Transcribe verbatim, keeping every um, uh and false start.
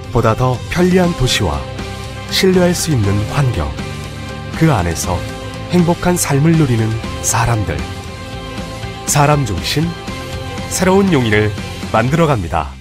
보다 더 편리한 도시와 신뢰할 수 있는 환경, 그 안에서 행복한 삶을 누리는 사람들. 사람 중심, 새로운 용인을 만들어갑니다.